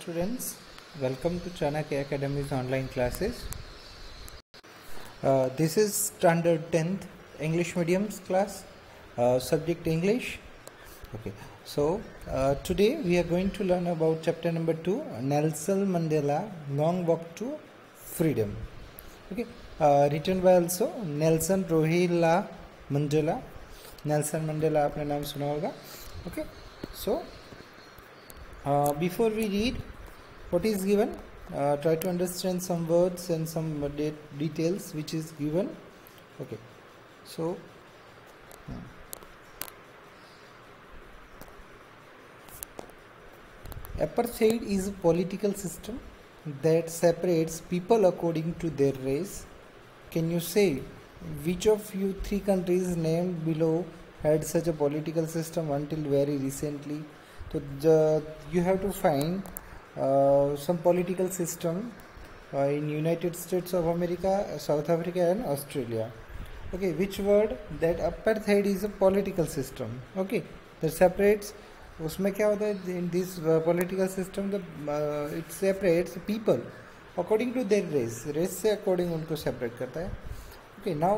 students, welcome to Chanakya Academy's online classes. This is standard 10th English mediums class, subject English. Okay, so today we are going to learn about chapter number 2, Nelson Mandela Long Walk to Freedom. Okay, written by also Nelson Rohila Mandela. Nelson Mandela आपने नाम सुना होगा. Okay, so before we read what is given, try to understand some words and some details which is given. Okay, so apartheid is a political system that separates people according to their race. Can you say which of you three countries named below had such a political system until very recently? So you have to find some political system in United States of America, South Africa and Australia. Okay, which word? That apartheid is a political system. Okay, that separates. उसमें क्या होता है? In this political system, it separates people according to their race. Race से according उनको separate करता है. Okay, now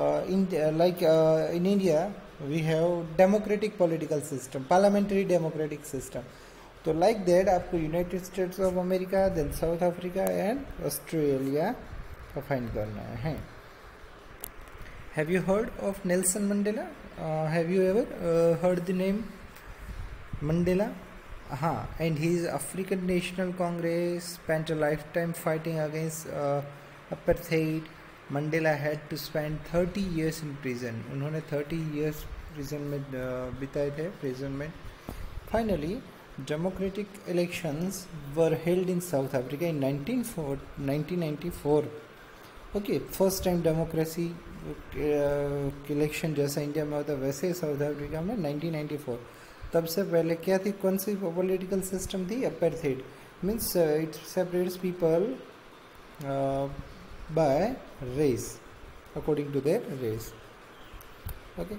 in India we have democratic political system, parliamentary democratic system. So like that आपको United States of America, then South Africa and Australia का find करना है. Have you heard of Nelson Mandela? Have you ever heard the name Mandela? And his African National Congress spent a lifetime fighting against apartheid. Mandela had to spend 30 years in prison. उन्होंने 30 years prison में बिताए थे, prison में. Finally, democratic elections were held in South Africa in 1994. Okay, first time democracy election जैसा India में होता वैसे south Africa में 1994. तब से पहले क्या थी? कौन सी पॉलिटिकल सिस्टम थी? apartheid means it separates people by race, according to their race. Okay,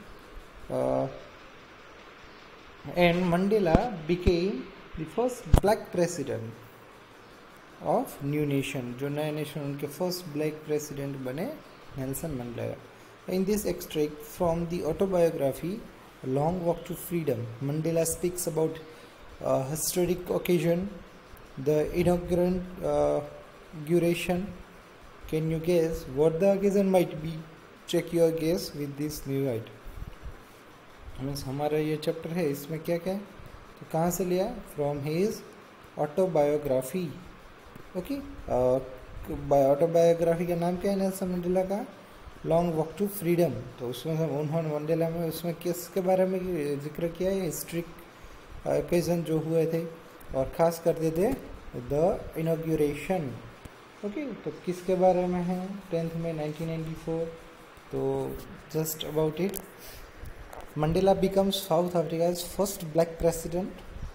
and Mandela became the first black president of new nation. जो नया नेशन उनके first black president बने Nelson Mandela. In this extract from the autobiography Long Walk to Freedom, Mandela speaks about a historic occasion, the inauguration. Can you guess what the occasion might be? Check your guess with this new guide. Means हमारा ये chapter है, इसमें क्या क्या है तो कहाँ से लिया? From his autobiography. Okay, autobiography का नाम क्या है नेल्सन मंडेला का? Long walk to freedom. तो उसमें उन्होंने मंडेला में उसमें किसके बारे में जिक्र किया है? हिस्ट्रिक ओकेजन जो हुए थे और ख़ास कर देते द इनॉग्रेशन. ओके, तो किसके बारे में है? 10th में 1994. तो just about it. Mandela becomes South Africa's first black president.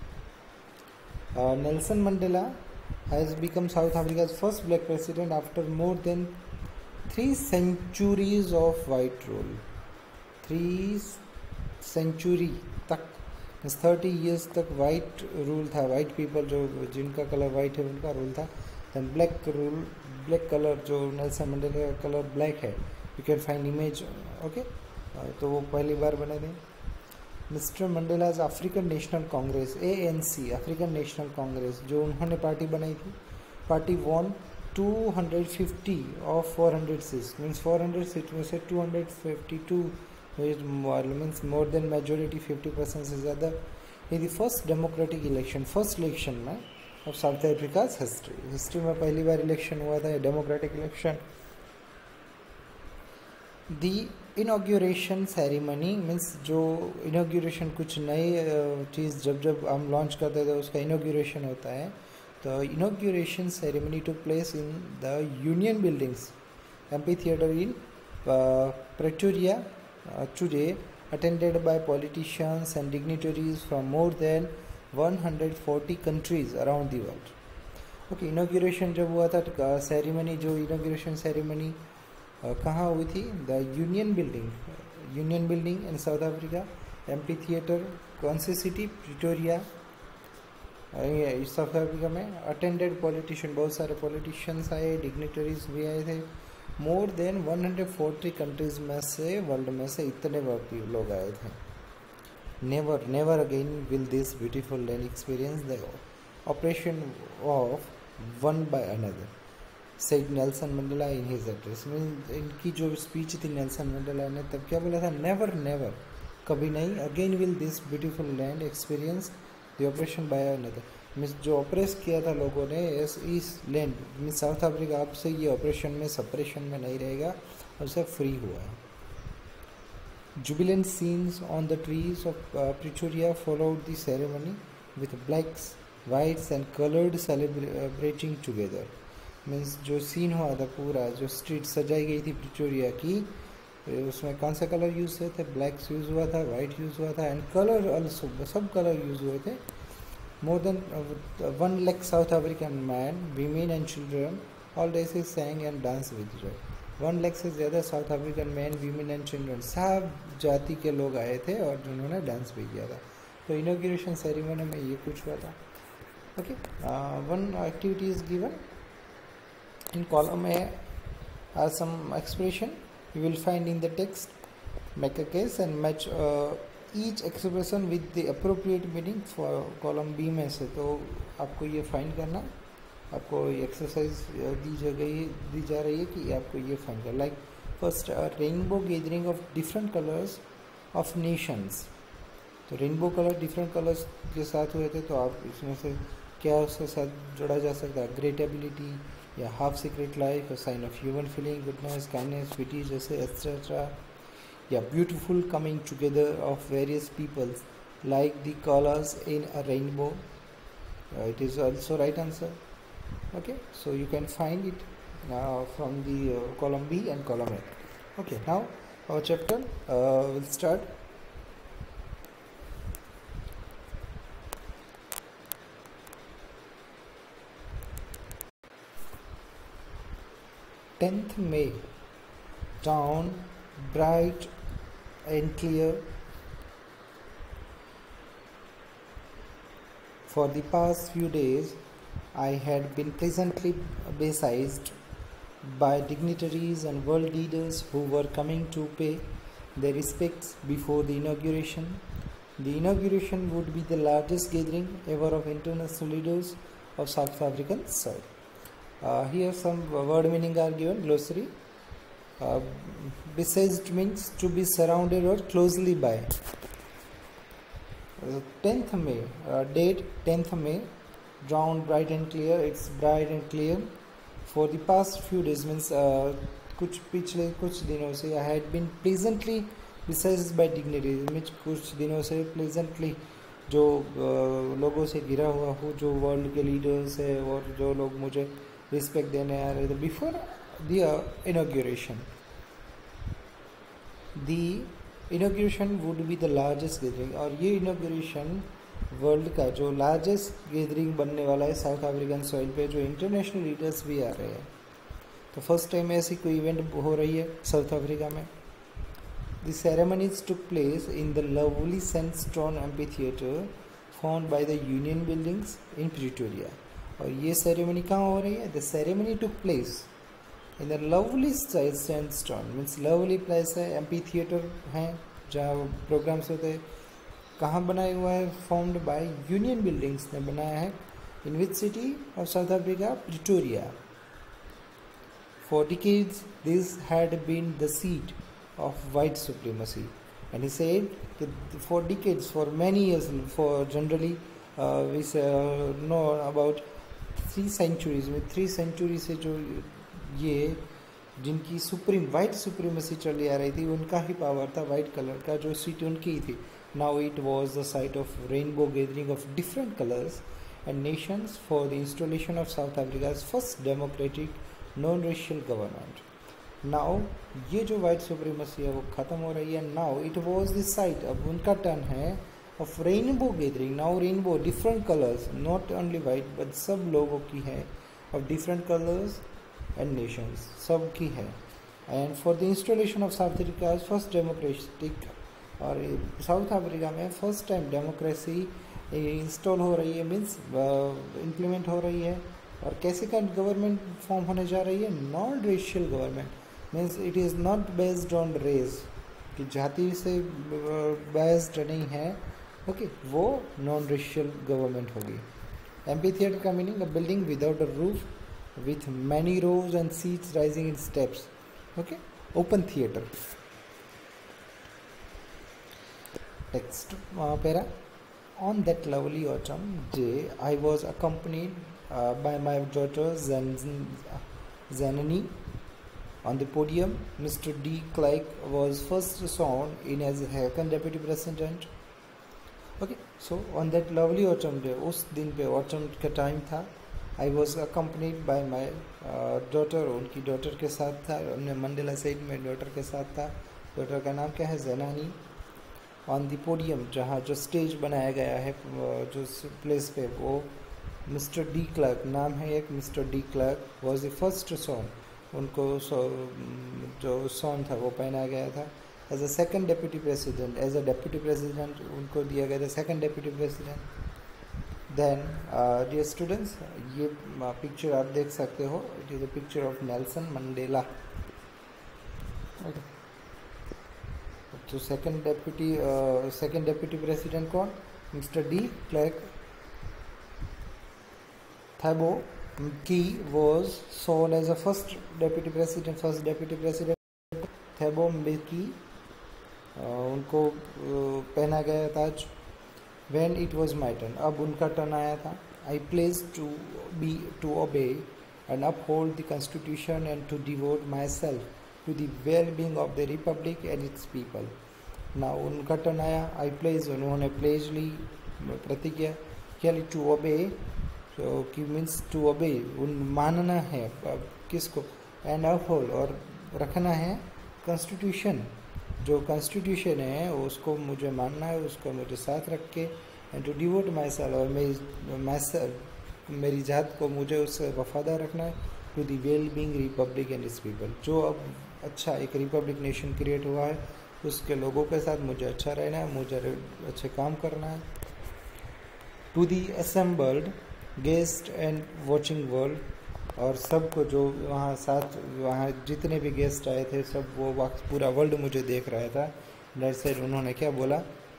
Nelson Mandela has become South Africa's first black president after more than 3 centuries of white rule. 3 century तक, 30 years तक white rule था. white people जो जिनका colour white है उनका rule था. then black rule, black color जो Nelson Mandela का कलर black है. you can find image. okay, तो वो पहली बार बने थे. Mister Mandela's African National Congress ANC, African National Congress जो उन्होंने पार्टी बनाई थी, party won 250 of 400 seats. Means 400 seat में से 252 मीन्स मोर देन मेजोरिटी, 50% से ज़्यादा. ये the first democratic election, first election में ऑफ साउथ अफ्रीकाज हिस्ट्री में पहली बार इलेक्शन हुआ था, democratic election. The inauguration ceremony means जो इनॉग्रेशन कुछ नए चीज़ जब हम लॉन्च करते थे उसका इनॉग्रेशन होता है. तो inauguration ceremony took place in the Union Buildings amphitheatre in Pretoria today, attended by politicians and dignitaries from more than 140 countries around the world. Okay, inauguration जब हुआ था सेरेमनी, जो इनॉग्रेशन सेरेमनी कहाँ हुई थी? The Union Building in South Africa, amphitheatre. कौन सी city? Pretoria. South Africa में अटेंडेड पॉलिटिशियन, बहुत सारे पॉलिटिशियंस आए, डिग्निटरीज भी आए थे। मोर देन 140 कंट्रीज में से, वर्ल्ड में से इतने लोग आए थे। Never never again will this beautiful land experience the operation of one by another, said Nelson Mandela in his address. इनकी जो स्पीच थी नेल्सन मंडेला ने, तब क्या बोला था? नेवर नेवर, कभी नहीं, again will this beautiful land experience the operation by another. Means जो ऑपरेस किया था लोगों ने इस लैंड, मीन्स साउथ अफ्रीका, अब से ये ऑपरेशन में, सप्रेशन में नहीं रहेगा, अब से फ्री हुआ है। Jubilant scenes on the trees of Pretoria followed the ceremony with blacks, whites and coloured celebrating together. Means जो सीन हुआ था पूरा, जो स्ट्रीट सजाई गई थी प्रिटोरिया की, उसमें कौन सा कलर यूज़ हुए थे? ब्लैक्स यूज़ हुआ था, वाइट यूज़ हुआ था, एंड कलर ऑल्सो, सब कलर यूज़ हुए थे। More than 1 lakh South African men, women and children all days sang and danced with joy। 1 lakh से ज़्यादा South African man, women and children, सब जाति के लोग आए थे और जिन्होंने डांस भी किया था। तो इनॉग्रेशन सेरेमनी में ये कुछ हुआ था। Okay, one activity is given in column में are some expression you will find in the text, make a case and match each expression with the appropriate meaning for column B में से। तो आपको ये फाइंड करना, आपको exercise दी जा रही है कि आपको ये फाइंड करना। Like first, rainbow gathering of different colours of nations. तो रेनबो कलर डिफरेंट कलर्स के साथ हुए थे, तो आप इसमें से क्या उसके साथ जोड़ा जा सकता है? ग्रेट एबिलिटी, या हाफ सीक्रेट लाइफ, या sign of human feeling, goodness, kindness, pity जैसे एक्सेट्रा, या beautiful coming together of various peoples like the colours in a rainbow. It is also right answer. Okay, so you can find it from the column B and column A. Okay, now our chapter will start. Tenth May, dawn bright and clear. For the past few days I had been pleasantly besieged by dignitaries and world leaders who were coming to pay their respects before the inauguration. The inauguration would be the largest gathering ever of international leaders of South African soil. Here some word meaning are given, glossary. Besieged means to be surrounded or closely by. 10th May, date 10th May, dawn bright and clear, it's bright and clear. For the past few days means पिछले कुछ दिनों से I had been pleasantly besieged by dignitaries, means कुछ दिनों से pleasantly जो लोगों से घिरा हुआ हूँ, जो वर्ल्ड के लीडर्स है और जो लोग मुझे रिस्पेक्ट देने आ रहे थे before the inauguration. The inauguration would be the largest gathering, और ये इनॉग्रेशन वर्ल्ड का जो लार्जेस्ट गैदरिंग बनने वाला है साउथ अफ्रीकन सॉइल पे, जो इंटरनेशनल लीडर्स भी आ रहे हैं। तो फर्स्ट टाइम ऐसी कोई इवेंट हो रही है साउथ अफ्रीका में। The ceremonies took place in the lovely sandstone amphitheatre found by the Union Buildings in Pretoria. और ये सेरेमनी कहाँ हो रही है? The ceremony took place in the lovely sandstone, means lovely place है, एम्फीथिएटर हैं जहाँ प्रोग्राम्स होते हैं। कहाँ बनाया हुआ है? फाउंड बाय यूनियन बिल्डिंग्स ने बनाया है। In which city of South Africa? Pretoria. For decades this had been the seat of white supremacy, and he said for decades, for many years, for generally we know about 3 centuries में 3 century से जो ये जिनकी supreme white supremacy चली आ रही थी, उनका ही पावर था, वाइट कलर का जो सीट उनकी ही थी। Now it was the site of rainbow gathering of different colours and nations for the installation of South Africa's first democratic non racial government. Now ये जो वाइट सुप्रीमेसी है वो ख़त्म हो रही है। Now it was the site, अब उनका टर्न है, of rainbow gathering. Now rainbow different colours, not only white but सब लोगों की है, of different colours and nations, सब की है। And for the installation of South Africa first democratic, और साउथ अफ्रीका में फर्स्ट टाइम डेमोक्रेसी इंस्टॉल हो रही है, मीन्स इम्प्लीमेंट हो रही है। और कैसे का गवर्नमेंट फॉर्म होने जा रही है? Non racial government, means it is not based on race, कि जाति से बेस्ड नहीं है, ओके, वो नॉन रेशियल गवर्नमेंट होगी। एम्पी थिएटर का meaning a building without a roof with many rows and seats rising in steps, okay, open theatre. Next para. On that lovely autumn day, I was accompanied by my daughter Zanani. On the podium, Mr. D. Clegg was first sworn in as second deputy president. Okay, so on that lovely autumn day, उस दिन पे autumn का time था, I was accompanied by my daughter, उनकी daughter के साथ था, उन्हें मंडेला साइड में daughter के साथ था। daughter का नाम क्या है? ज़नानी। ऑन दी पोडियम, जहाँ जो स्टेज बनाया गया है जो प्लेस पे, वो मिस्टर डी क्लर्क नाम है एक, mister de Klerk was the first सॉन्ग, उनको जो सॉन्ग था वो पहनाया गया था। As a second deputy president, as a deputy president उनको दिया गया था second deputy president. Then dear students, ये पिक्चर आप देख सकते हो, it is a picture of Nelson Mandela. तो सेकंड डेप्यूटी प्रेसिडेंट कौन? Mister de Klerk. थैबो की was sworn as a first deputy president. Thabo की उनको पहना गया ताज। When it was my turn, अब उनका टर्न आया था। I pledge to obey and uphold the constitution and to devote myself to the well-being of the republic and its people. Now उनका टर्न आया। I pledge, उन्होंने pledge ली, प्रतिज्ञा क्या ली? टू ओबे, तो कि मीन्स टू ओबे, उन मानना है किसको? एंड अपहोल्ड, और रखना है कॉन्स्टिट्यूशन, जो कॉन्स्टिट्यूशन है उसको मुझे मानना है, उसको मुझे साथ रख के, and to devote myself, और मेरी जात को मुझे उससे वफादार रखना है, to the well being republic and its people, जो अब अच्छा एक रिपब्लिक नेशन क्रिएट हुआ है उसके लोगों के साथ मुझे अच्छा रहना है, मुझे अच्छे काम करना है। To the assembled guest and watching world, और सबको जो वहाँ जितने भी गेस्ट आए थे सब, वो वक्त पूरा वर्ल्ड मुझे देख रहा था। दैट सेड, उन्होंने क्या बोला?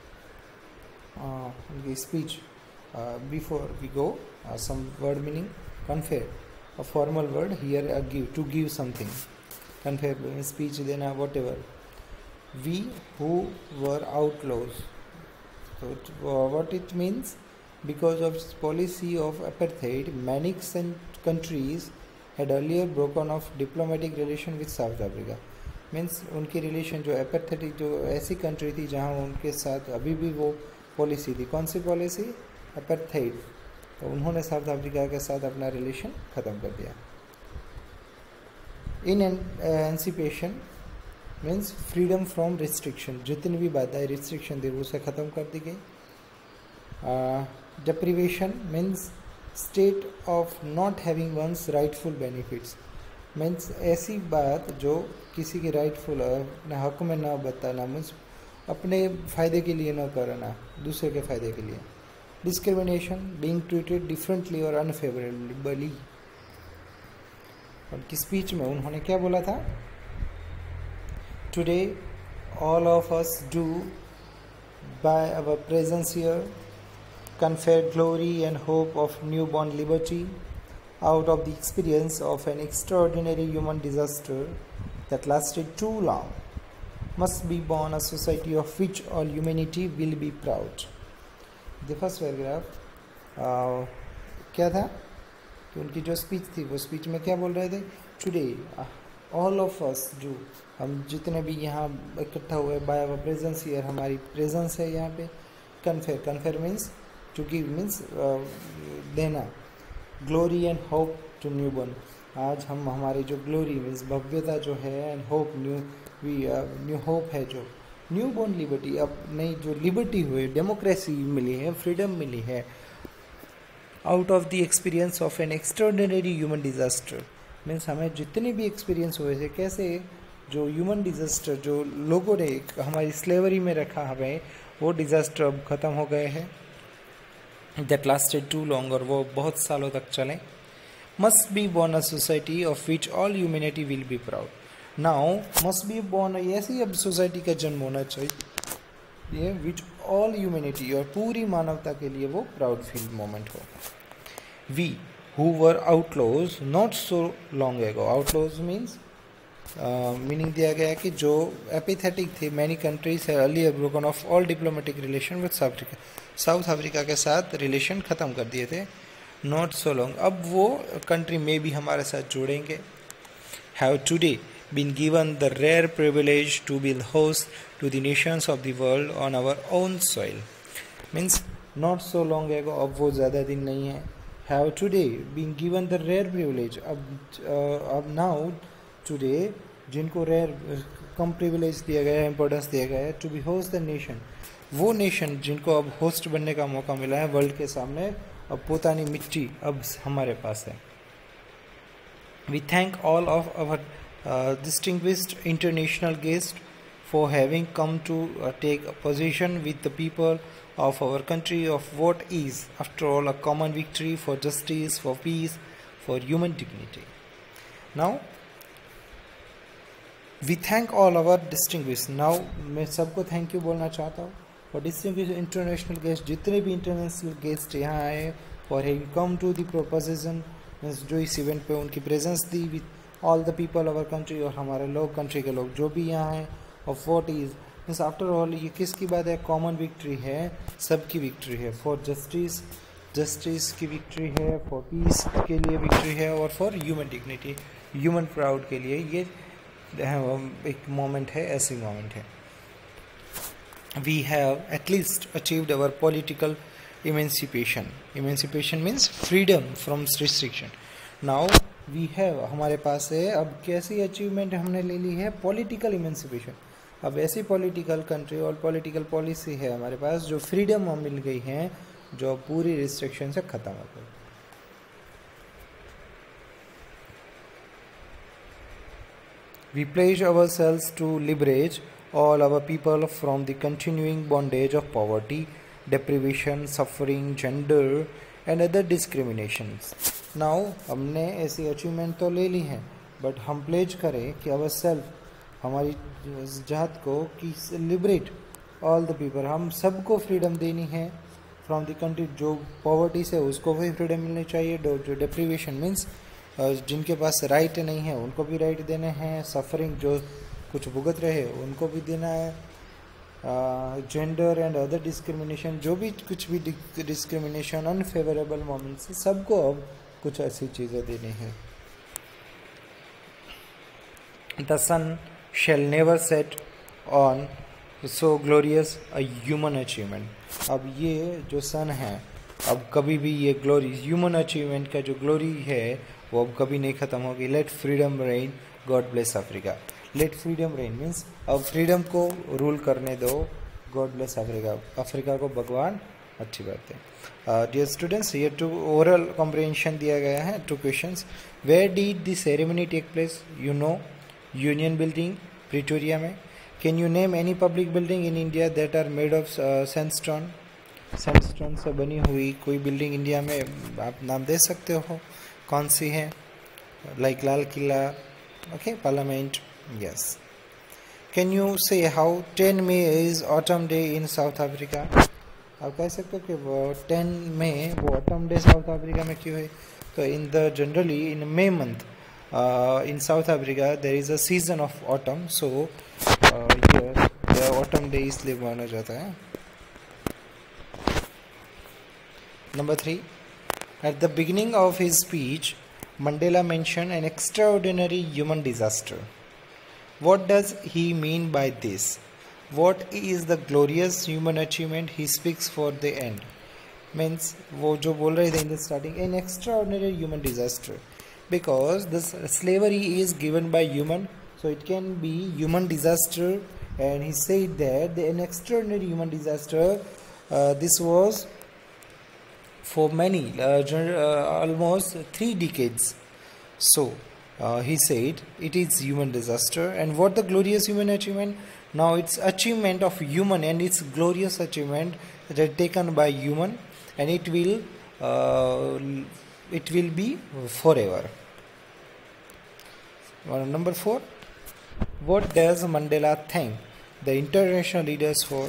Speech before we go, some word meaning confer, a formal word here, to give something, confer, speech देना, whatever. We who were outlaws, so what it means? Because of its policy of apartheid, many countries had earlier broken off diplomatic relation with South Africa. Means उनकी relation जो apathetic, जो ऐसी country थी जहाँ उनके साथ अभी भी वो पॉलिसी थी। कौन सी पॉलिसी? एपैथेट। तो उन्होंने साउथ अफ्रीका के साथ अपना रिलेशन ख़त्म कर दिया। Emancipation means freedom from restriction, जितनी भी बाधाएं रिस्ट्रिक्शन थी उसे ख़त्म कर दी गई। Deprivation means state of not having one's rightful benefits, means ऐसी बात जो किसी के राइटफुल हक में ना बताना, मीन्स अपने फ़ायदे के लिए ना करना, दूसरे के फ़ायदे के लिए। डिस्क्रिमिनेशन, बीइंग ट्रीटेड डिफरेंटली और अनफेवरेबली। उनकी स्पीच में उन्होंने क्या बोला था? Today all of us do by our presence here confer glory and hope of newborn liberty out of the experience of an extraordinary human disaster that lasted too long, must be born a society of which all humanity will be proud. The first paragraph क्या था कि उनकी जो speech थी वो speech में क्या बोल रहे थे? टुडे ऑल ऑफ अस, जो हम जितने भी यहाँ इकट्ठा हुए, बाय आवर प्रेजेंस हियर, हमारी प्रेजेंस है यहाँ पे। Confer means to give, means देना। Glory and hope to newborn, आज हम हमारी जो ग्लोरी मीन्स भव्यता जो है, एंड होप न्यू होप है, जो न्यूबॉर्न लिबर्टी, अब नई जो लिबर्टी हुई, डेमोक्रेसी मिली है, फ्रीडम मिली है, out of the experience of an extraordinary human disaster, means हमें जितने भी एक्सपीरियंस हुए थे, कैसे जो ह्यूमन डिजास्टर जो लोगों ने हमारी स्लेवरी में रखा हमें, वो डिजास्टर अब ख़त्म हो गए हैं। that lasted too long, और वो बहुत सालों तक चले. Must be born a society of which all humanity will be proud. Now must be born ऐसी अब सोसाइटी का जन्म होना चाहिए which all humanity और पूरी मानवता के लिए वो प्राउड फील मोमेंट हो. We who were outlaws not so long ago. Outlaws means meaning दिया गया है कि जो एपिथेटिक थे. मैनी कंट्रीज है earlier broken off all diplomatic relation with South Africa. South Africa के साथ रिलेशन ख़त्म कर दिए थे. नॉट सो लॉन्ग, अब वो कंट्री में भी हमारे साथ जुड़ेंगे. Have today been given the rare privilege to be the host to the nations of the world on our own soil. Means not so long ago, अब वो ज़्यादा दिन नहीं है. Have today been given the rare privilege, अब now today जिनको rare कम privilege दिया गया है, इंपॉर्टेंस दिया गया है, to be host the nation, वो नेशन जिनको अब होस्ट बनने का मौका मिला है वर्ल्ड के सामने. अब पोतानी मिट्टी अब हमारे पास है. We thank all of our distinguished international guest for having come to take position with the people of our country of what is after all a common victory for justice, for peace, for human dignity. Now we thank all our distinguished. Now मैं सबको thank you बोलना चाहता हूँ for distinguished international guests, जितने भी international guest यहाँ आए, for having come to the proposition, जो इस इवेंट पे उनकी प्रेजेंस दी with all the people of our country, और हमारे लोग कंट्री के लोग जो भी यहाँ हैं, of what is means after all ये किसकी बात है, कॉमन विक्ट्री है, सबकी विक्ट्री है. फॉर जस्टिस, जस्टिस की विक्ट्री है, फॉर पीस के लिए विक्ट्री है, और for human dignity, human proud के लिए ये एक मोमेंट है, ऐसी मोमेंट है. We have at least achieved our political emancipation. Emancipation means freedom from restriction. Now we have, हमारे पास है अब कैसी अचीवमेंट हमने ले ली है, पॉलिटिकल इमेंसिपेशन. अब ऐसी पॉलिटिकल कंट्री और पॉलिटिकल पॉलिसी है हमारे पास जो फ्रीडम मिल गई है, जो पूरी रिस्ट्रिक्शन से ख़त्म हो गई. We pledge ourselves to liberate all our people from the continuing bondage of poverty, deprivation, suffering, gender and other discriminations. Now हमने ऐसी अचीवमेंट तो ले ली है, बट हम प्लेज करें कि अवर सेल्फ, हमारी जात को, कि लिबरेट ऑल द पीपल, हम सबको फ्रीडम देनी है फ्रॉम द कंट्री. जो पॉवर्टी से उसको भी फ्रीडम मिलनी चाहिए. जो डिप्रीवेशन मीन्स जिनके पास राइट नहीं है उनको भी राइट देने हैं. सफरिंग, जो कुछ भुगत रहे उनको भी देना है. जेंडर एंड अदर डिस्क्रिमिनेशन, जो भी कुछ भी डिस्क्रिमिनेशन, अनफेवरेबल मोमेंट्स, सबको अब कुछ ऐसी चीज़ें देनी है. The sun shall never set on so glorious a human achievement. अब ये जो सन है, अब कभी भी ये ग्लोरी, ह्यूमन अचीवमेंट का जो ग्लोरी है वो अब कभी नहीं ख़त्म होगी. Let freedom reign, God bless Africa. Let freedom reign means अब फ्रीडम को रूल करने दो, गॉड ब्लेस अफ्रीका, अफ्रीका को भगवान अच्छी बात है. डियर स्टूडेंट्स, ये टू ओरल कॉम्प्रिहेंशन दिया गया है. 2 questions. Where did the ceremony take place? You know, Union Building Pretoria में. Can you name any public building in India that are made of sandstone? Sandstone से बनी हुई कोई building India में आप नाम दे सकते हो, कौन सी है? Like Lal Qila, okay, parliament, yes. Can you say how 10 May is autumn day in South Africa? आप कह सकते हो कि वो 10 May वो ऑटम डे साउथ अफ्रीका में क्यों है? तो in the generally in May month in South Africa there is a season of autumn, so here the autumn day इसलिए माना जाता है. Number 3, at the beginning of his speech Mandela mentioned an extraordinary human disaster. What does he mean by this? What is the glorious human achievement he speaks for the end? Means वो जो बोल रहे थे in the starting, an extraordinary human disaster, because this slavery is given by human, so it can be human disaster. And he said that an extraordinary human disaster, this was for many, almost 3 decades. So he said it is human disaster. And what the glorious human achievement? Now it's achievement of human, and it's glorious achievement that taken by human. and it will be forever. Number 4, what does Mandela thank the international leaders for?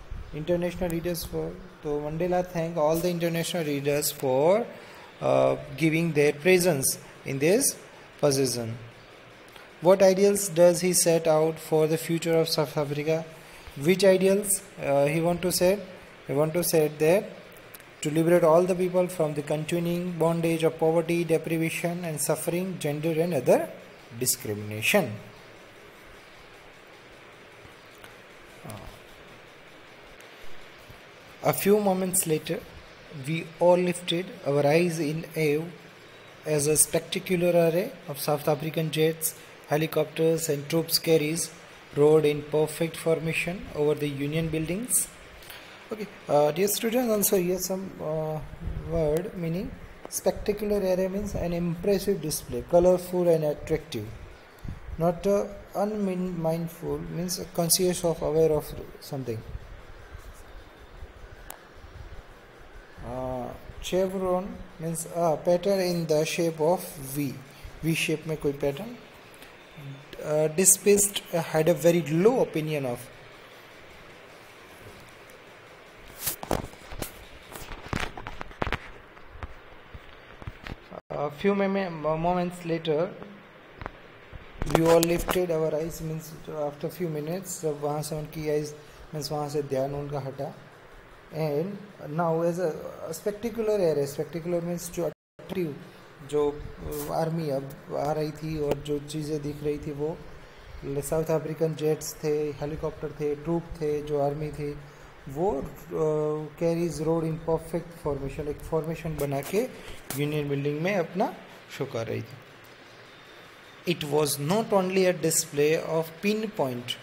So Mandela thanked all the international leaders for giving their presence in this position. What ideals does he set out for the future of South Africa? Which ideals he want to set? He want to set that to liberate all the people from the continuing bondage of poverty, deprivation and suffering, gender and other discrimination. A few moments later, we all lifted our eyes in awe as a spectacular array of South African jets, helicopters and troops carriers rode in perfect formation over the Union buildings. Okay, dear students, also here some word meaning spectacular array means an impressive display, colorful and attractive. Not unmindful means conscious of, aware of something. Chevron means a pattern in the shape of V shape में कोई pattern. Dispatched had a very low opinion of. A few moments later, we all lifted our eyes means after few minutes जब वहाँ से उनकी eyes means वहाँ से ध्यान उनका हटा. And now as a spectacular area, spectacular means जो attractive, जो आर्मी अब आ रही थी और जो चीज़ें दिख रही थी वो साउथ अफ्रीकन जेट्स थे, हेलीकॉप्टर थे, ट्रूप थे, जो आर्मी थी वो carries road in perfect formation, एक फॉर्मेशन बना के यूनियन बिल्डिंग में अपना शो कर रही थी. It was not only a display of pin point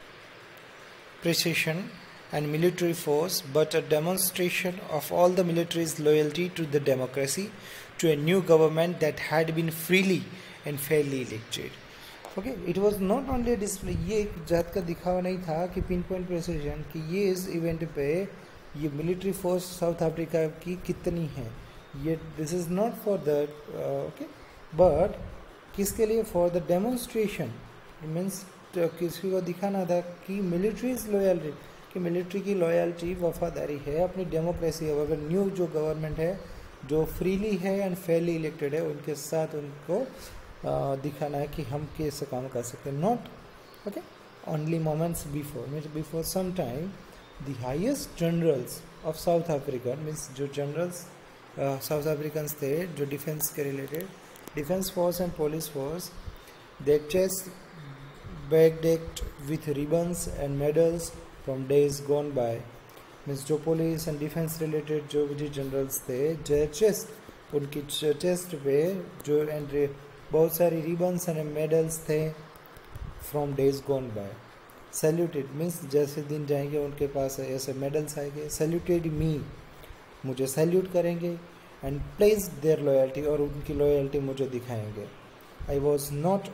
precision and military force, but a demonstration of all the military's loyalty to the democracy, to a new government that had been freely and fairly elected. Okay, it was not only a display. ये एक जात का दिखावा नहीं था कि pin point precision कि ये इस इवेंट पे ये मिलिट्री फोर्स साउथ अफ्रीका की कितनी है, ये this is not for that okay, but किसके लिए? फॉर द डेमोन्स्ट्रेशन मीन्स किसी को दिखाना था कि मिलिट्रीज लॉयल्टी, कि मिलिट्री की लॉयल्टी वफादारी है अपनी डेमोक्रेसी. अगर न्यू जो गवर्नमेंट है जो फ्रीली है एंड फेयरली इलेक्टेड है उनके साथ उनको दिखाना है कि हम कैसे काम कर सकते हैं. Not okay only moments before means before some time the highest generals of South Africa means जो जनरल्स साउथ अफ्रीकन थे जो डिफेंस के related, defence force and police force, their chests bedecked with ribbons and medals from days gone by. Means जो police and defence related जो भी generals थे, chest उनकी chest पे जो एंड बहुत सारी रिबन्स एंड मेडल्स थे from days gone by. Saluted means जैसे दिन जाएंगे उनके पास ऐसे मेडल्स आएंगे. सैल्यूटेड मी, मुझे सैल्यूट करेंगे. एंड प्लेस देयर लॉयल्टी, और उनकी लॉयल्टी मुझे दिखाएंगे. I was not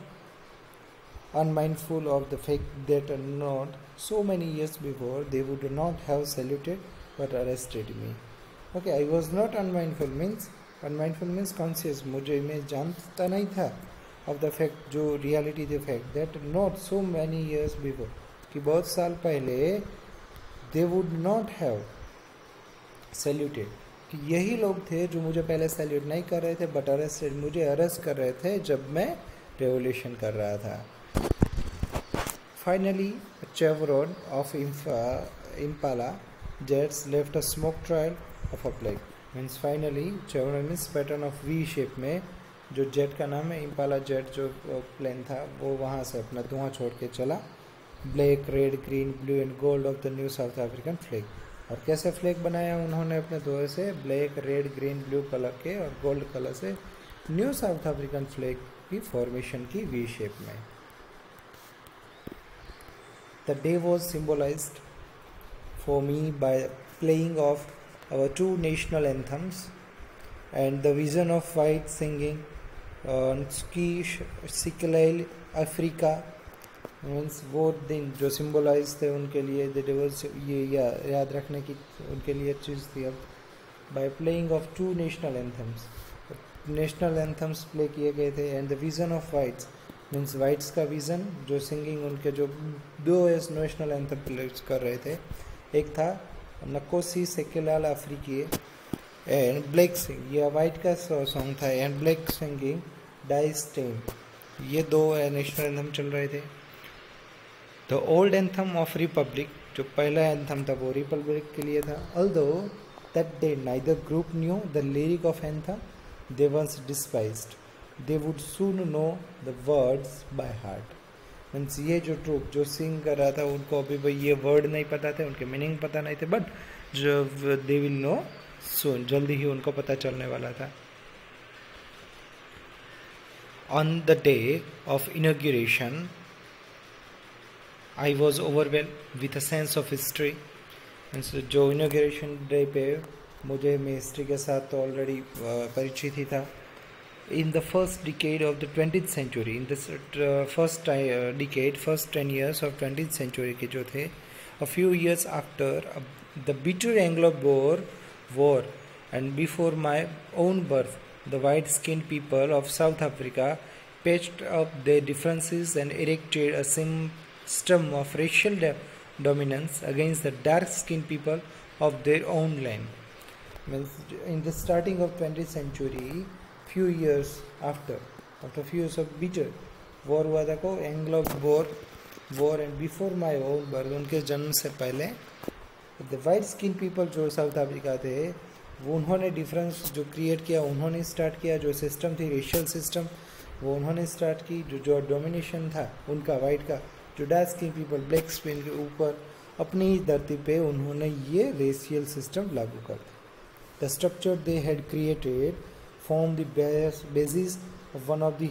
unmindful of the fact that not so many years before they would not have saluted but arrested me. Okay, I was not unmindful means conscious. मुझे मैं जानता नहीं था of the fact, जो reality the fact that not so many years before, कि बहुत साल पहले they would not have saluted, कि यही लोग थे जो मुझे पहले सैल्यूट नहीं कर रहे थे बट अरेस्टेड, मुझे अरेस्ट कर रहे थे जब मैं रेवोल्यूशन कर रहा था. Finally, a chevron of Impala jets left a smoke trail of a plague. Means finally, chevron means pattern of V shape में जो जेट का नाम है इम्पाला जेट, जो प्लेन था वो वहाँ से अपना धुआं छोड़ के चला. Black, red, green, blue and gold of the new South African flag. और कैसे फ्लैग बनाया उन्होंने अपने धुएं से? Black, red, green, blue colour के और गोल्ड कलर से न्यू साउथ अफ्रीकन फ्लैग की फॉर्मेशन की वी शेप में. The day was symbolized for me by playing of our two national anthems and the vision of white singing Sikleil Africa. Means वो दिन जो symbolise थे उनके लिए द डे वाज, ये याद रखने की उनके लिए चीज़ थी. अब by playing of two national anthems. National anthems play किए गए थे. And the vision of whites means whites का विजन जो सिंगिंग उनके जो दो नेशनल एंथम प्ले कर रहे थे. एक था नकोसी सेकेलाल अफ्रीकी एंड ब्लैक सिंग, ये वाइट का सॉन्ग था, and black singing Die Stem. ये दो नेशनल एंथम चल रहे थे. The old anthem of republic, जो पहला एंथम था वो रिपब्लिक के लिए था. Although that day neither group knew the lyric of anthem they once despised, they would soon know the words by heart. Means ये जो ट्रूप जो सिंग कर रहा था उनको अभी भाई ये वर्ड नहीं पता थे, उनके मीनिंग पता नहीं थे, बट जो दे विल नो सून, जल्दी ही उनको पता चलने वाला था. On the day of inauguration I was overwhelmed with a sense of history. Means जो इनॉग्रेशन डे पे मुझे मैं हिस्ट्री के साथ तो ऑलरेडी परिचित ही था. In the first decade of the 20th century, in the first decade, first 10 years of 20th century के जो थे, a few years after the bitter Anglo Boer war and before my own birth, the white skin people of South Africa patched up their differences and erected a system of racial dominance against the dark skinned people of their own land. Means in the starting of 20th century, few years after few years of bitter war हुआ था को Anglo Boer war and before my own birth, उनके जन्म से पहले the white skin people जो South Africa थे वो उन्होंने डिफरेंस जो क्रिएट किया, उन्होंने स्टार्ट किया. जो सिस्टम थी रेशियल सिस्टम वो उन्होंने स्टार्ट की. जो डोमिनेशन था उनका वाइट का, जो dark skin people black skin के ऊपर अपनी धरती पे उन्होंने ये रेशियल सिस्टम लागू कर दिया. The structure they had created formed the basis of one of the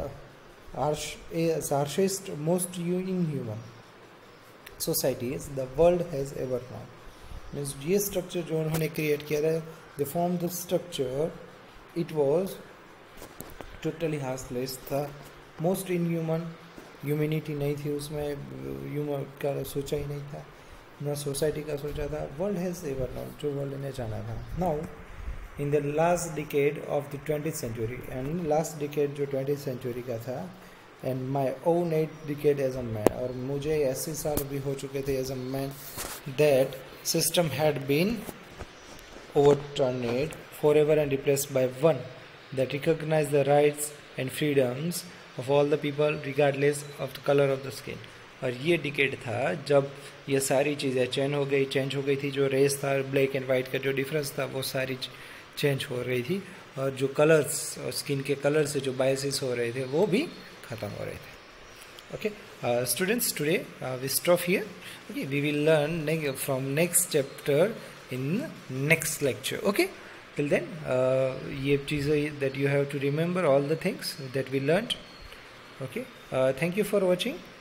harshest, most inhuman societies the world has ever known. Means ये structure जो उन्होंने create किया था, they formed the structure, it was totally heartless था, most inhuman, humanity नहीं थी उसमें, human का सोचा ही नहीं था, ना सोसाइटी का सोचा था. वर्ल्ड हैज़ एवर नोन, जो वर्ल्ड ने जाना था. Now in the last decade of the 20th century, and last decade जो 20th सेंचुरी का था, and my own 8th decade as a man, और मुझे ऐसे साल भी हो चुके थे as a man, that system had been overturned for ever and replaced by one that recognise the rights and freedoms of all the people regardless of the colour of the skin. और ये decade था जब ये सारी चीज़ें change हो गई थी. जो रेस था, ब्लैक एंड वाइट का जो डिफरेंस था वो सारी चेंज हो रही थी, और जो कलर्स और स्किन के कलर से जो बायसेस हो रहे थे वो भी ख़त्म हो रहे थे. Okay students, today we stop here. Okay, we will learn from next chapter in next lecture. Okay, till then ये चीज़ें that you have to remember all the things that we learned. Okay, thank you for watching.